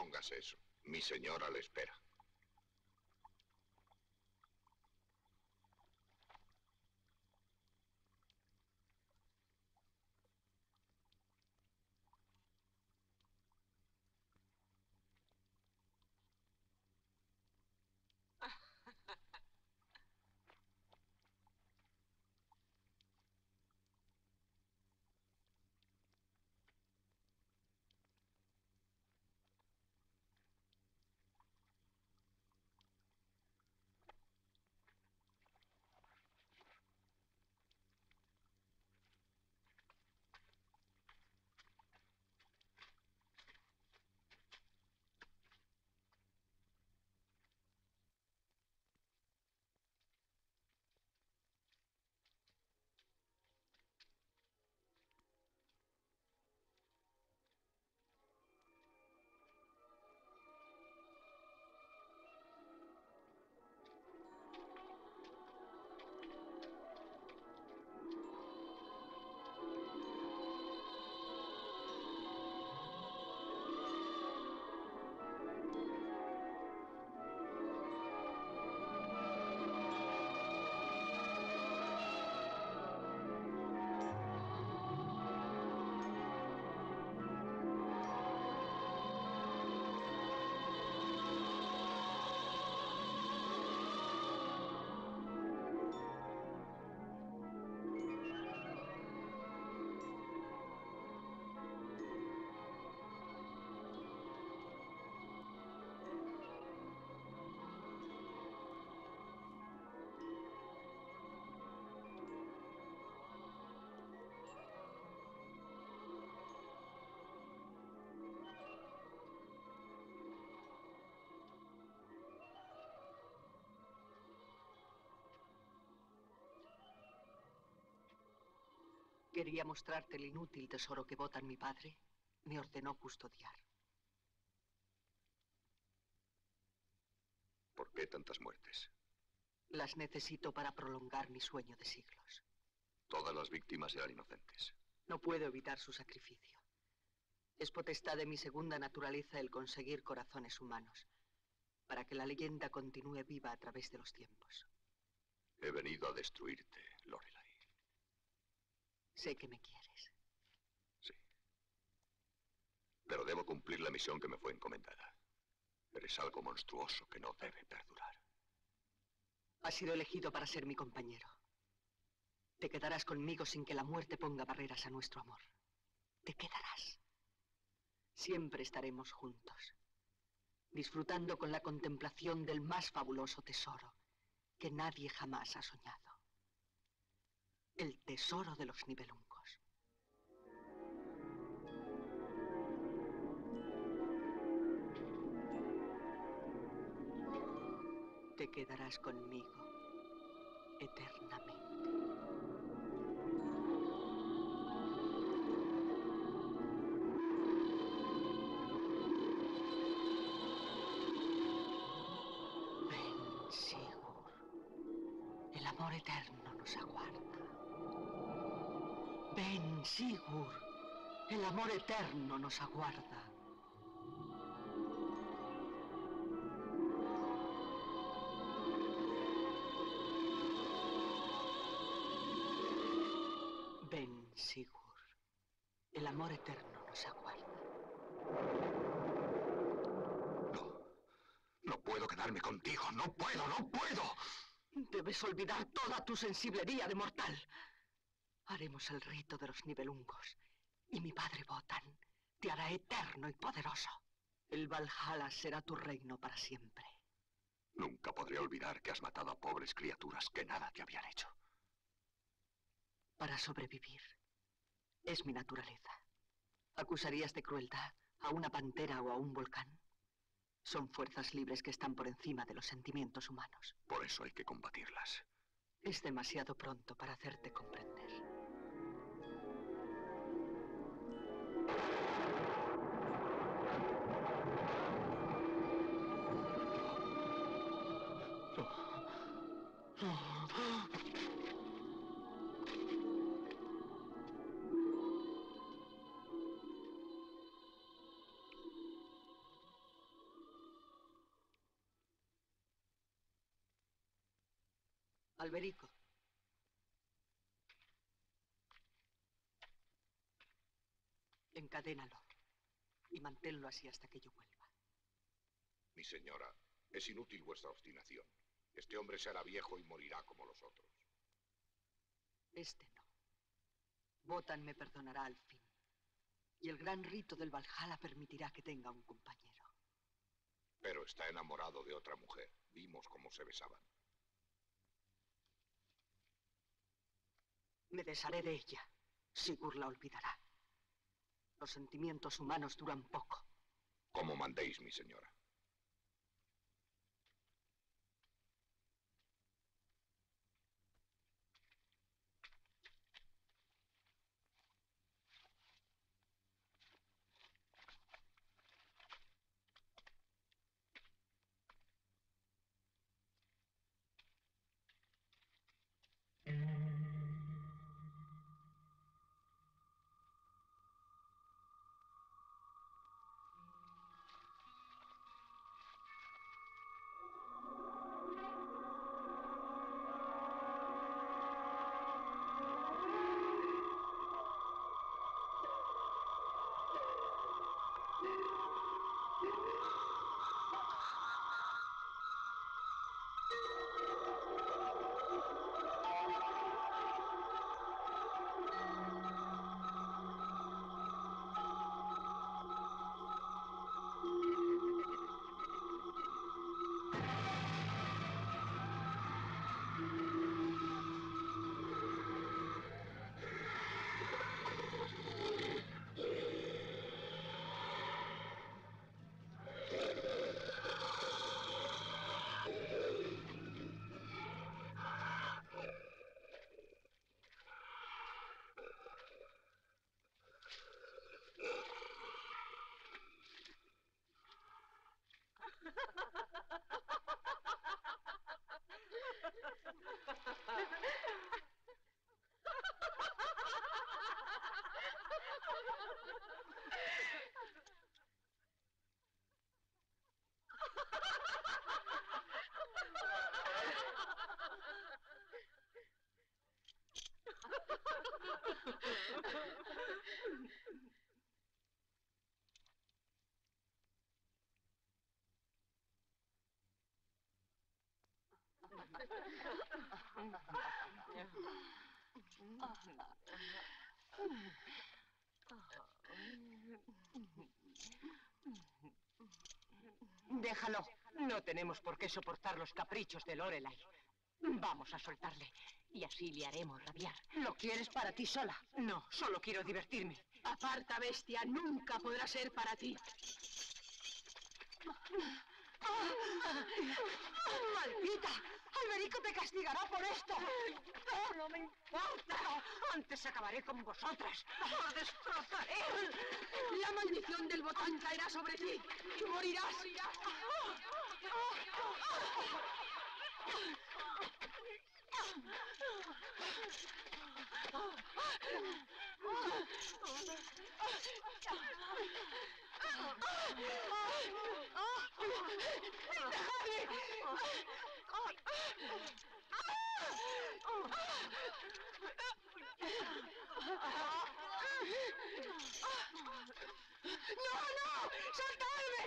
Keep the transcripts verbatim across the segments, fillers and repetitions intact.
pongas eso. Mi señora le espera. Quería mostrarte el inútil tesoro que Wotan, mi padre, me ordenó custodiar. ¿Por qué tantas muertes? Las necesito para prolongar mi sueño de siglos. Todas las víctimas eran inocentes. No puedo evitar su sacrificio. Es potestad de mi segunda naturaleza el conseguir corazones humanos, para que la leyenda continúe viva a través de los tiempos. He venido a destruirte, Lorelai. Sé que me quieres. Sí. Pero debo cumplir la misión que me fue encomendada. Eres algo monstruoso que no debe perdurar. Has sido elegido para ser mi compañero. Te quedarás conmigo sin que la muerte ponga barreras a nuestro amor. Te quedarás. Siempre estaremos juntos, disfrutando con la contemplación del más fabuloso tesoro que nadie jamás ha soñado. El tesoro de los Nibelungos. Te quedarás conmigo eternamente. Ven, Sigurd. El amor eterno nos aguarda. Ven, Sigurd. El amor eterno nos aguarda. Ven, Sigurd. El amor eterno nos aguarda. No. No puedo quedarme contigo. No puedo, no puedo. Debes olvidar toda tu sensiblería de mortal. Haremos el rito de los Nibelungos. Y mi padre Wotan te hará eterno y poderoso. El Valhalla será tu reino para siempre. Nunca podré olvidar que has matado a pobres criaturas que nada te habían hecho. Para sobrevivir. Es mi naturaleza. ¿Acusarías de crueldad a una pantera o a un volcán? Son fuerzas libres que están por encima de los sentimientos humanos. Por eso hay que combatirlas. Es demasiado pronto para hacerte comprender. Alberico. Encadénalo y manténlo así hasta que yo vuelva. Mi señora, es inútil vuestra obstinación. Este hombre será viejo y morirá como los otros. Este no. Wotan me perdonará al fin. Y el gran rito del Valhalla permitirá que tenga un compañero. Pero está enamorado de otra mujer. Vimos cómo se besaban. Me desharé de ella. Sigurd la olvidará. Los sentimientos humanos duran poco. Como mandéis, mi señora. Déjalo. No tenemos por qué soportar los caprichos de Lorelai. Vamos a soltarle y así le haremos rabiar. ¿Lo quieres para ti sola? No, solo quiero divertirme. Aparta, bestia. Nunca podrá ser para ti. ¡Maldita! ¡Alberico te castigará por esto! ¡No, no me importa! Antes acabaré con vosotras. ¡Os destrozaré! La maldición del Botán caerá sobre ti y morirás. ¡No, no! ¡Soltadme!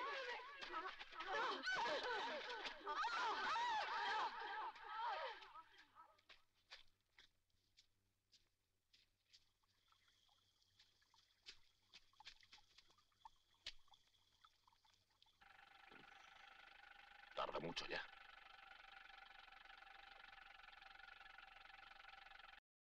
Tarda mucho ya.